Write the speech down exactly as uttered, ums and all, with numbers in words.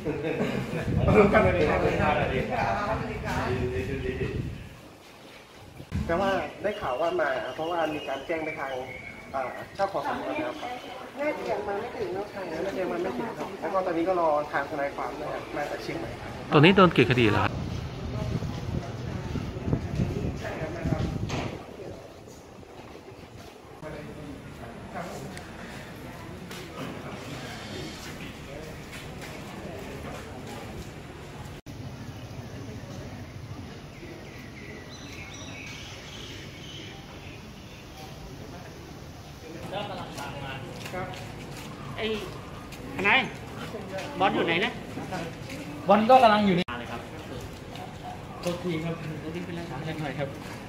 รู้กันเลยแต่ว่าได้ข่าวว่ามาเพราะว่ามีการแจ้งไปทางเจ้าของสำนวนแล้วครับน่าจะยังมาไม่ถึงเนาะใช่น่าจะยังมาไม่ถึงครับแล้วก็ตอนนี้ก็รอทางทนายความนะครับมาจากเชียงใหม่ตอนนี้โดนกี่คดีแล้วก็กำลังตามมาครับไอ้ทนายบอลอยู่ไหนนะบอลก็กำลังอยู่ในเลยครับโทษทีครับโทษทีเป็นไรถามอะไรหน่อยครับ